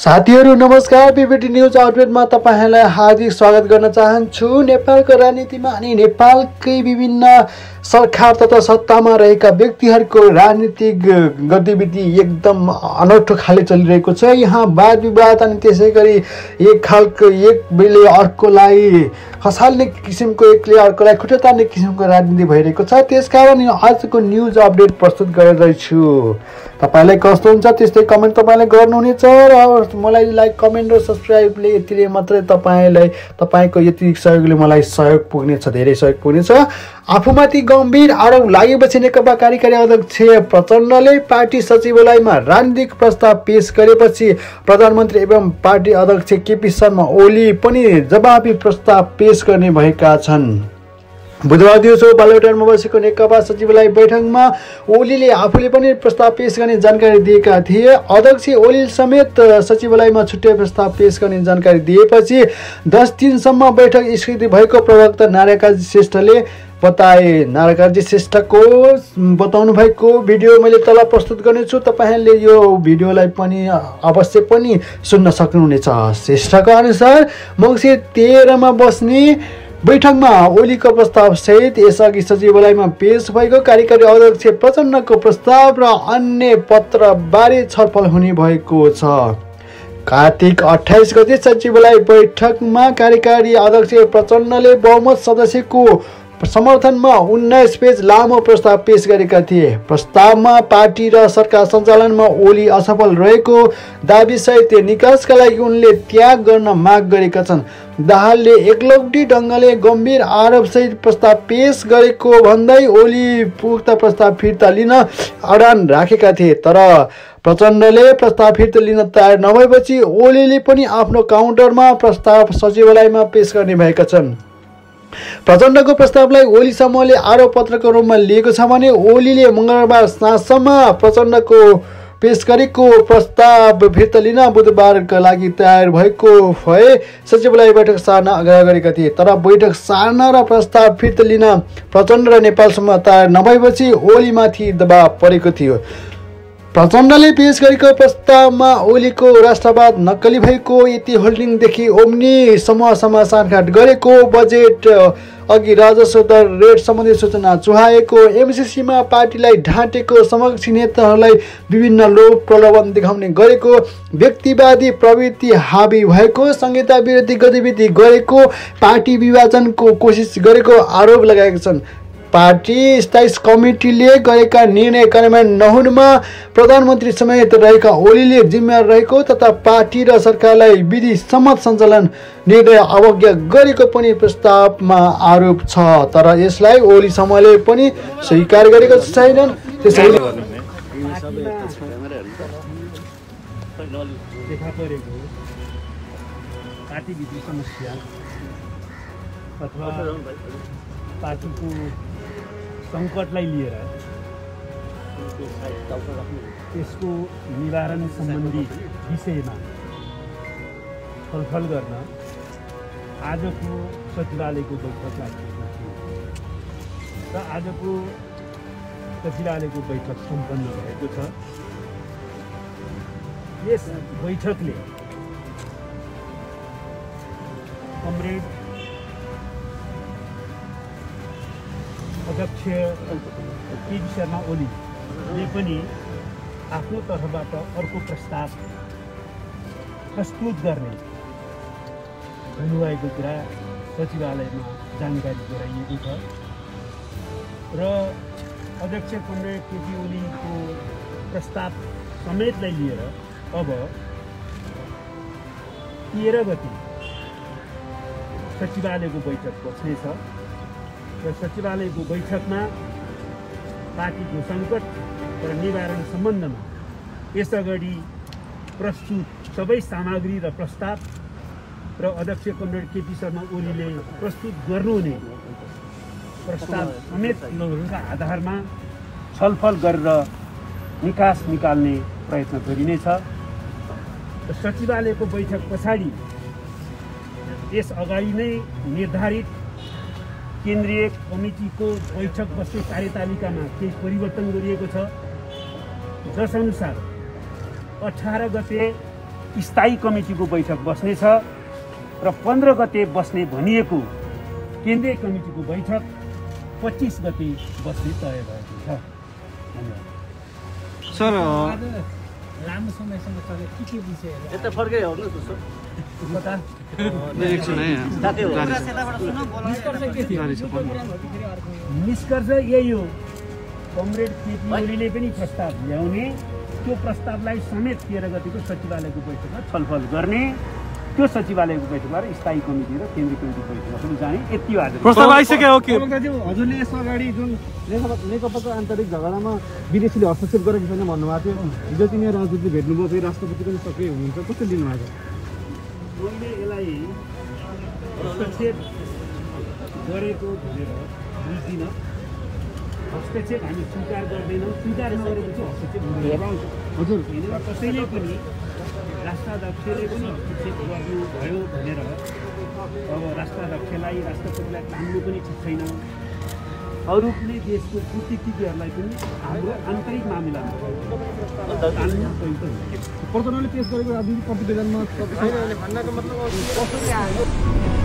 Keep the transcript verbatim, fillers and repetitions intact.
साथीहरु नमस्कार। PPT news आउटलेटमा तपाईहरुलाई हार्दिक स्वागत गर्न चाहन्छु। नेपालको राजनीतिमा अनि नेपालकै विभिन्न सरकार तथा सत्तामा रहेका व्यक्तिहरुको राजनीतिक गतिविधि एकदम अनौठो खाले चलिरहेको छ। यहाँ वाद विवाद अनि त्यसैगरी एक खालको एक बेले अर्कोलाई खसाल्ने किसिमको एकले अर्कोलाई खुट्टा तान्ने किसिमको राजनीति भइरहेको छ। त्यसकारण आजको न्यूज अपडेट प्रस्तुत गरिरहेछु। तपाईलाई कस्तो हुन्छ त्यस्तै कमेन्ट तपाईले गर्नुहुनेछ र मलाई लाइक कमेन्ट र सब्स्क्राइबले यतिले मात्रै तपाईलाई तपाईको यति सहयोगले मलाई सहयोग पुग्नेछ, धेरै सहयोग पुग्नेछ। आफूमाथि गम्भीर आरोप लागेपछि नेकपा कार्यकारी अध्यक्ष प्रचण्डले पार्टी सचिवालयमा राजनीतिक प्रस्ताव पेश गरेपछि प्रधानमन्त्री एवं पार्टी अध्यक्ष केपी शर्मा ओली पनि जवाबी प्रस्ताव पेश गर्ने भएका छन्। बुधबार दिउँसो बालुवाटारमा बसेको नेकपा सचिवालय बैठकमा ओलीले आफूले पनि प्रस्ताव पेश गर्ने जानकारी दिएका थिए। अध्यक्ष ओली समेत सचिवालयमा छुट्टै प्रस्ताव पेश गर्ने जानकारी दिएपछि दस दिनसम्म बैठक स्थगित भएको प्रवक्ता नारायणकाजी श्रेष्ठले बताए। नारायणकाजी श्रेष्ठको बताउनु भएको भिडियो मैले तल प्रस्तुत गर्नेछु, तपाईहरुले यो भिडियोलाई पनि अवश्य पनि सुन्न सक्नुहुनेछ। श्रेष्ठको अनुसार मङ्सिर तेह्र मा बस्ने बैठकमा ओलीको प्रस्ताव सहित यसअघि सचिवालयमा पेश भएको कार्यकारी अध्यक्ष प्रचण्डको प्रस्ताव र अन्य पत्र बारे छलफल हुने भएको छ। कार्तिक अट्ठाइस गते सचिवालय बैठकमा कार्यकारी अध्यक्ष प्रचण्डले बहुमत सदस्यको समर्थनमा उन्नाइस पेज लामो प्रस्ताव पेश गरेका थिए। प्रस्तावमा पार्टी र सरकार सञ्चालनमा ओली असफल रहेको दाबी सहित निकासका लागि उनले त्याग गर्न माग गरेका छन्। दाहालले एकलौटी ढङ्गले गम्भीर आरोप सहित प्रस्ताव पेश गरेको भन्दै ओली उक्त प्रस्ताव फिर्ता लिन अडान राखेका थिए। तर प्रचण्डले प्रस्ताव फिर्ता लिन तयार नभएपछि ओलीले पनि आफ्नो काउन्टरमा प्रस्ताव सचिवालयमा पेश गर्ने भएका छन्। प्रचण्डको प्रस्तावलाई ओली समूहले आरोप पत्रको रूपमा लिएको छ भने ओलीले मंगलबार साँझसम्म प्रचण्डको पेश गरेको प्रस्ताव फिर्ता लिन बुधबारका लागि तयार भएको भए सचिवालय बैठक सार्न आग्रह गरेका थिए। तर बैठक सार्न र प्रस्ताव फिर्ता लिन प्रचण्ड र नेपालसम्म तयार नभएपछि ओलीमाथि दबाव परेको थियो। प्रचण्डले पेश गरेको प्रस्तावमा ओलीको राष्ट्रवाद नक्कली भएको, यति होल्डिङदेखि ओम्नी समूहसम्म साँठगाँठ गरेको, बजेट अघि राजस्व दर रेट सम्बन्धी सूचना चुहाएको, एमसीसीमा पार्टीलाई ढाँटेको, समकक्षी नेताहरूलाई विभिन्न लोभ प्रलोभन देखाउने गरेको, व्यक्तिवादी प्रवृत्ति हावी भएको, संहिता विरोधी गतिविधि गरेको, पार्टी विभाजनको कोसिस गरेको आरोप लगाएका छन्। पार्टी स्थायी कमिटीले गरेका निर्णय कार्यान्वयन नहुनुमा प्रधानमन्त्री समेत रहेका ओलीले जिम्मेवार रहेको तथा पार्टी र सरकारलाई विधि सम्मत सञ्चालन निर्णय अवज्ञा गरेको पनि प्रस्तावमा आरोप छ। तर यसलाई ओली समूहले पनि स्वीकार गरेको छैनन्। त्यसैले पार्टीको सङ्कटलाई लिएर त्यसको निवारण सम्बन्धी विषयमा छलफल गर्न आजको सचिवालयको बैठक राखिएको थियो र आजको सचिवालयको बैठक सम्पन्न भएको छ। यस बैठकले कमरेड अध्यक्ष केपी शर्मा ओलीले पनि आफ्नो तर्फबाट अर्को प्रस्ताव प्रस्तुत गर्ने भन्नुभएको कुरा सचिवालयमा जानकारी गराइएको छ र अध्यक्ष कमरेड केपी ओलीको प्रस्ताव समेतलाई लिएर अब तेह्र गते सचिवालयको बैठक बस्नेछ र सचिवालयको बैठकमा पार्टीको सङ्कट र निवारण सम्बन्धमा यसअघि प्रस्तुत सबै सामग्री र प्रस्ताव र अध्यक्ष कमरेड केपी शर्मा ओलीले प्रस्तुत गर्नुहुने प्रस्ताव समेतका आधारमा छलफल गरेर निकास निकाल्ने प्रयत्न गरिनेछ। र सचिवालयको बैठक पछाडि यस अगाडि नै निर्धारित केन्द्रीय कमिटीको बैठक बस्ने कार्यतालिकामा केही परिवर्तन गरिएको छ, जसअनुसार अठारह गते स्थायी कमिटीको बैठक बस्नेछ र पन्ध्र गते बस्ने भनिएको केन्द्रीय कमिटीको बैठक पच्चिस गते बस्ने तय भएको छ। धन्यवाद सर। लामो समयसम्म चले के के विषयहरू यता फर्कै आउनु न सर। कता एकछिन है निष्कर्ष यही हो। कमरेड केपी ओलीले पनि प्रस्ताव ल्याउने, त्यो प्रस्तावलाई समेत तेह्र गतिको सचिवालयको बैठकमा छलफल गर्ने, त्यो सचिवालयको बैठकबाट स्थायी कमिटी र केन्द्रीय कमिटीको बैठकमा पनि जाने, यति हो आज प्रस्ताव आइसक्यो हो कि हजुरले यस अगाडि जुन नेकपाको आन्तरिक झगडामा विदेशीले हस्तक्षेप गरेको छैन भन्नुभएको थियो, हिजो तिनीहरू राजदूतले भेट्नुभयो, फेरि राष्ट्रपति पनि सक्रिय हुनुहुन्छ, कस्तो लिनुभएको? मैले यसलाई हस्तक्षेप गरेको भनेर बुझ्दिनँ। हस्तक्षेप हामी स्वीकार गर्दैनौँ, स्वीकार नगरेपछि हस्तक्षेप हुँदैन। हजुर कसैले पनि राष्ट्राध्यक्षले पनि हस्तक्षेप गर्नुभयो भनेर अब राष्ट्राध्यक्षलाई राष्ट्रपतिलाई तान्नु पनि ठिक छैन। अरू कुनै देशको कूटनीतिज्ञहरूलाई पनि हाम्रो आन्तरिक मामिलामा तान्नु सही त हुँदैन। प्रचण्डले पेश गरेको राजनीतिक प्रतिवेदनमा भन्नको मतलब